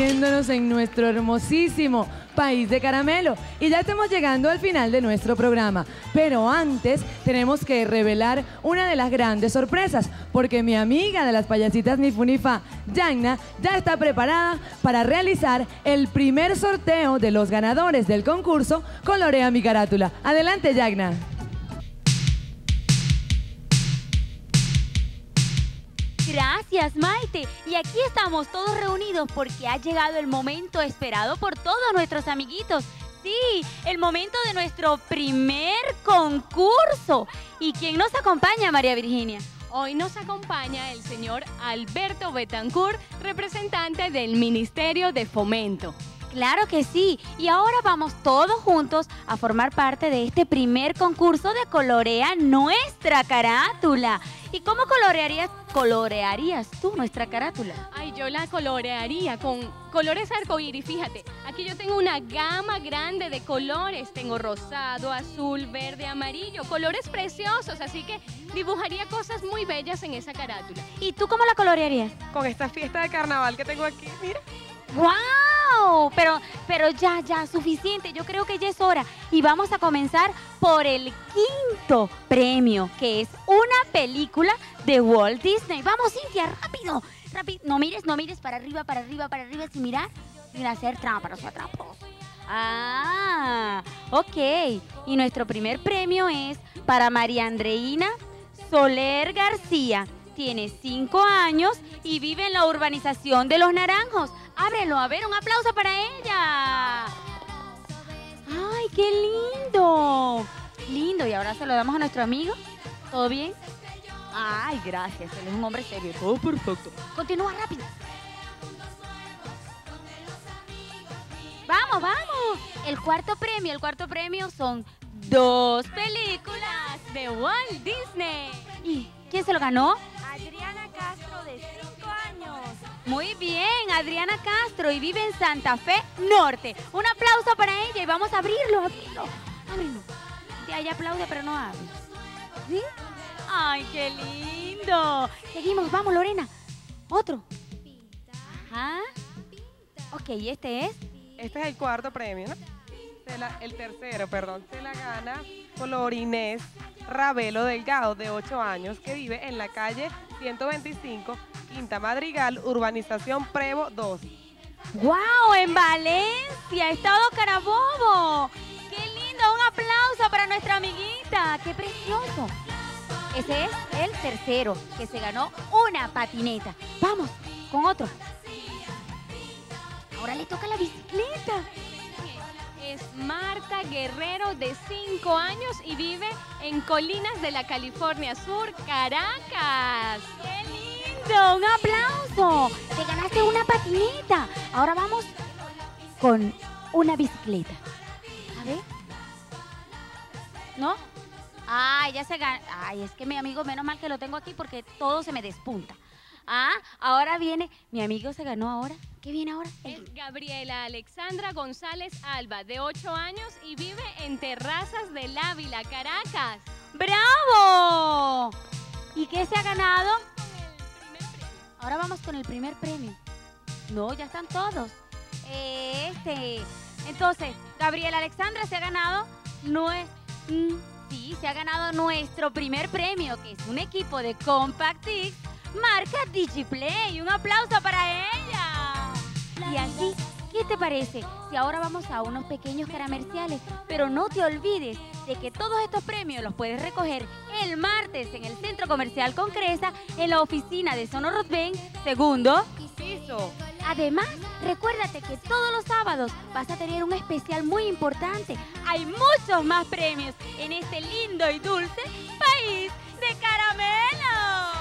divirtiéndonos en nuestro hermosísimo país de caramelo. Y ya estamos llegando al final de nuestro programa. Pero antes tenemos que revelar una de las grandes sorpresas, porque mi amiga de las payasitas ni fu ni fa, Yagna, ya está preparada para realizar el primer sorteo de los ganadores del concurso Colorea mi carátula. Adelante, Yagna. Gracias, Maite. Y aquí estamos todos reunidos porque ha llegado el momento esperado por todos nuestros amiguitos. Sí, el momento de nuestro primer concurso. ¿Y quién nos acompaña, María Virginia? Hoy nos acompaña el señor Alberto Betancourt, representante del Ministerio de Fomento. Claro que sí. Y ahora vamos todos juntos a formar parte de este primer concurso de Colorea Nuestra Carátula. ¿Y cómo colorearías tú nuestra carátula? Ay, yo la colorearía con colores arcoíris. Fíjate, aquí yo tengo una gama grande de colores. Tengo rosado, azul, verde, amarillo, colores preciosos. Así que dibujaría cosas muy bellas en esa carátula. ¿Y tú cómo la colorearías? Con esta fiesta de carnaval que tengo aquí, mira. ¡Wow! Pero ya, suficiente. Yo creo que ya es hora. Y vamos a comenzar por el quinto premio, que es una película de Walt Disney. ¡Vamos, Cintia! ¡Rápido! ¡Rápido! No mires para arriba, sin mirar, sin hacer trampa, no sea tramposo. Ah, ok. Y nuestro primer premio es para María Andreina Soler García. Tiene 5 años y vive en la urbanización de Los Naranjos. Ábrelo, a ver, un aplauso para ella. ¡Ay, qué lindo! Lindo, y ahora se lo damos a nuestro amigo. ¿Todo bien? Ay, gracias, él es un hombre serio. Todo perfecto. Continúa rápido. ¡Vamos! El cuarto premio son 2 películas De Walt Disney. ¿Y quién se lo ganó? Adriana Castro, de 5 años. Muy bien, Adriana Castro, y vive en Santa Fe Norte. Un aplauso para ella y vamos a abrirlo. Ábrelo. Ya, ella aplaude, pero no abre. ¿Sí? ¡Ay, qué lindo! Seguimos, vamos, Lorena. Otro. Ajá. Ok, ¿este es? Este es el cuarto premio, ¿no? El tercero, perdón. Se la gana Color Inés Ravelo Delgado, de 8 años, que vive en la calle 125, Quinta Madrigal, urbanización Prevo 2. ¡Wow! En Valencia, Estado Carabobo. ¡Qué lindo! Un aplauso para nuestra amiguita. ¡Qué precioso! Ese es el tercero, que se ganó una patineta. Vamos, con otro. Ahora le toca la bicicleta. Es Marta Guerrero, de 5 años y vive en Colinas de la California Sur, Caracas. ¡Qué lindo! ¡Un aplauso! Te ganaste una patineta. Ahora vamos con una bicicleta. A ver. ¿No? Ay, ya se gana. Ay, es que mi amigo, menos mal que lo tengo aquí porque todo se me despunta. Ah, ahora viene. Mi amigo se ganó ahora. ¿Qué viene ahora? Es Gabriela Alexandra González Alba, de 8 años y vive en Terrazas del Ávila, Caracas. ¡Bravo! ¿Y qué se ha ganado? Ahora vamos con el primer premio. No, ya están todos. Entonces, Gabriela Alexandra se ha ganado se ha ganado nuestro primer premio, que es un equipo de Compact Disc marca Digiplay. Un aplauso para ella. Y así, ¿qué te parece si ahora vamos a unos pequeños comerciales? Pero no te olvides de que todos estos premios los puedes recoger el martes en el Centro Comercial Concresa, en la oficina de Sonorotben, segundo piso. Además, recuérdate que todos los sábados vas a tener un especial muy importante. Hay muchos más premios en este lindo y dulce país de caramelo.